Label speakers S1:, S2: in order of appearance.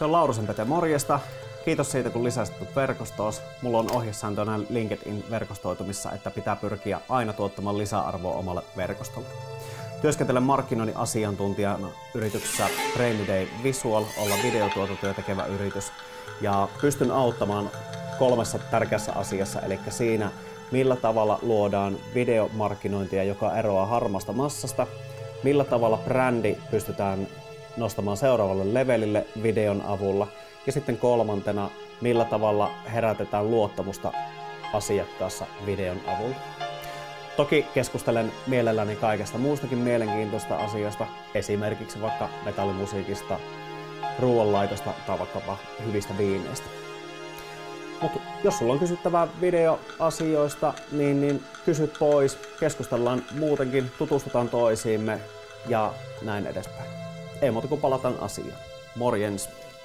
S1: Se on Laurusen Pete, morjesta. Kiitos siitä, kun lisäsit verkostoos. Mulla on ohjesääntönä LinkedIn-verkostoitumissa, että pitää pyrkiä aina tuottamaan lisäarvoa omalle verkostolle. Työskentelen markkinoinnin asiantuntijana yrityksessä Brainy Day Visual, olla videotuotantoja tekevä yritys. Ja pystyn auttamaan 3 tärkeässä asiassa, eli siinä, millä tavalla luodaan videomarkkinointia, joka eroaa harmaasta massasta, millä tavalla brändi pystytään nostamaan seuraavalle levelille videon avulla, ja sitten 3. millä tavalla herätetään luottamusta asiakkaassa videon avulla. Toki keskustelen mielelläni kaikesta muustakin mielenkiintoista asioista, esimerkiksi vaikka metallimusiikista, ruoanlaitosta tai vaikkapa hyvistä viineistä. Mutta jos sulla on kysyttävää videoasioista, niin kysy pois, keskustellaan muutenkin, tutustutaan toisiimme ja näin edespäin. Ei muuta kuin palataan asiaan. Morjens!